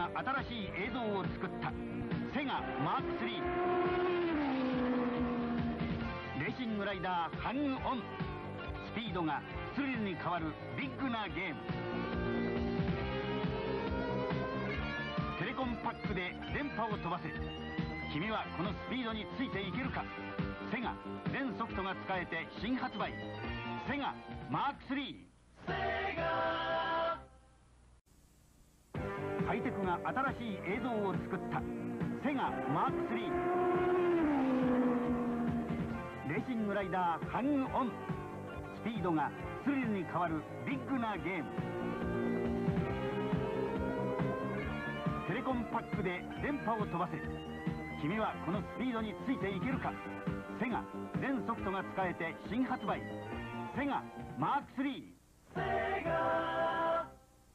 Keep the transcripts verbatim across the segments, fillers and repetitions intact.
が新しい映像を作ったセガマークスリー。レーシングライダーハングオン。スピードがスリルに変わるビッグなゲーム。テレコンパックで電波を飛ばせ。君はこのスピードについていけるか。セガ全ソフトが使えて新発売、セガマークスリー。セガハイテクが新しい映像を作ったセガマークスリー。レーシングライダーハングオン。スピードがスリルに変わるビッグなゲーム。テレコンパックで電波を飛ばせ。君はこのスピードについていけるか。セガ全ソフトが使えて新発売、セガマークスリー。セガ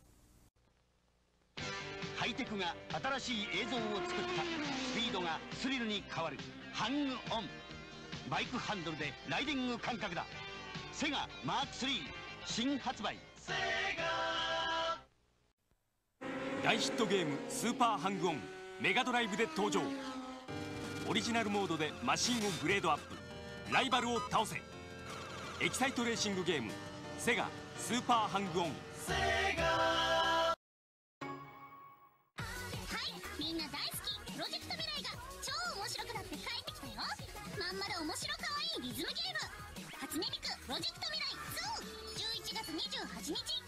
ハイテクが新しい映像を作ったスピードがスリルに変わるハングオン。バイクハンドルでライディング感覚だ。セガマークスリー新発売。セガ大ヒットゲームスーパーハングオンメガドライブで登場。オリジナルモードでマシンをグレードアップ、ライバルを倒せ。エキサイトレーシングゲームセガスーパーハングオン。セガはい、みんな大好きプロジェクト未来が超面白くなって帰ってきたよ。まんまる面白かわいいリズムゲーム初音ミクプロジェクト未来ツー、じゅういちがつにじゅうはちにち